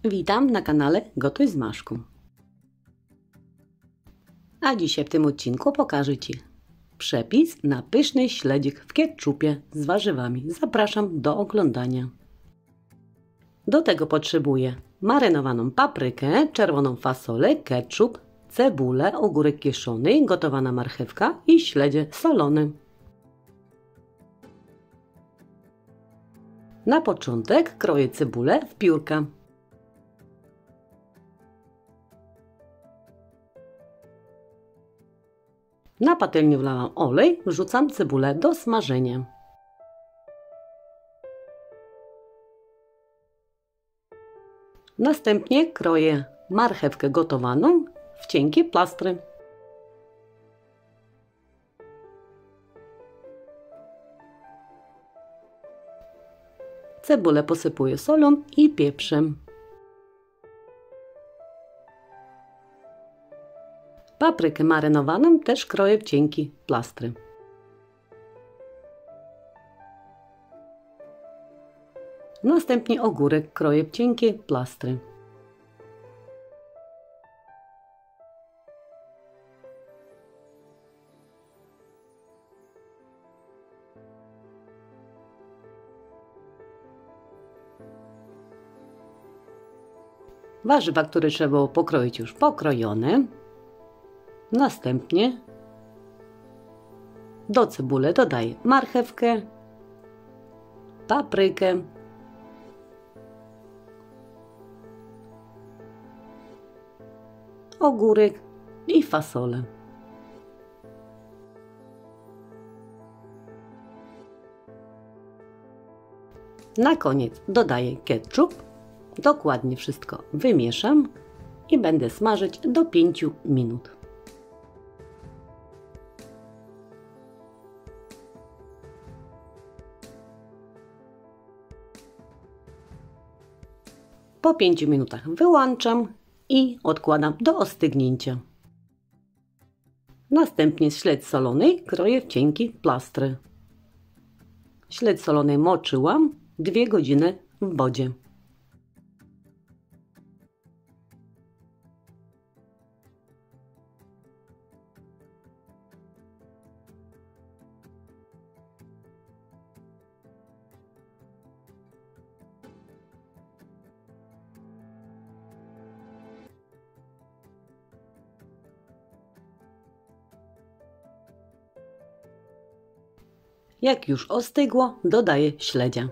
Witam na kanale Gotuj z Maszką. A dzisiaj w tym odcinku pokażę Ci przepis na pyszny śledzik w ketchupie z warzywami. Zapraszam do oglądania. Do tego potrzebuję marynowaną paprykę, czerwoną fasolę, ketchup, cebulę, ogórek kiszony, gotowana marchewka i śledzie solone. Na początek kroję cebulę w piórka. Na patelnię wlałam olej, wrzucam cebulę do smażenia. Następnie kroję marchewkę gotowaną w cienkie plastry. Cebulę posypuję solą i pieprzem. Paprykę marynowaną też kroję w cienkie plastry. Następnie ogórek kroję w cienkie plastry. Warzywa, które trzeba było pokroić, już pokrojone. Następnie do cebuli dodaję marchewkę, paprykę, ogórek i fasolę. Na koniec dodaję ketchup. Dokładnie wszystko wymieszam i będę smażyć do 5 minut. Po 5 minutach wyłączam i odkładam do ostygnięcia. Następnie śledź solony kroję w cienkie plastry. Śledź solony moczyłam 2 godziny w wodzie. Jak już ostygło, dodaję śledzia.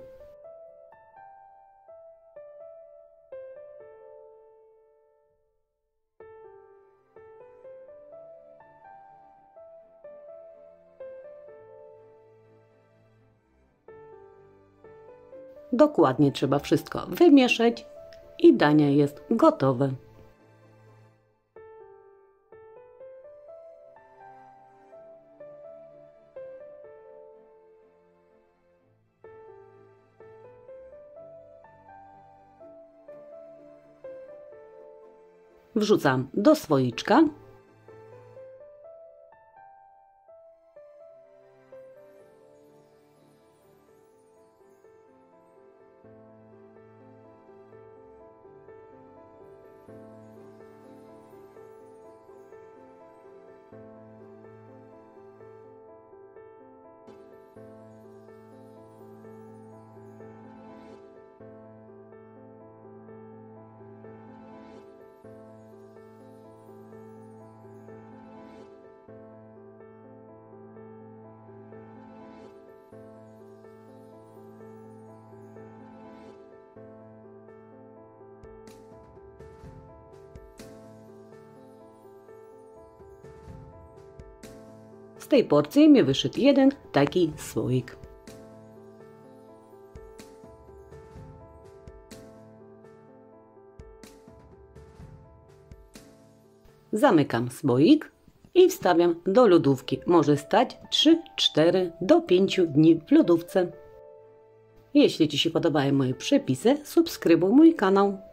Dokładnie trzeba wszystko wymieszać i danie jest gotowe. Wrzucam do słoiczka. Z tej porcji mi wyszedł jeden taki słoik. Zamykam słoik i wstawiam do lodówki. Może stać 3, 4 do 5 dni w lodówce. Jeśli Ci się podobają moje przepisy, subskrybuj mój kanał.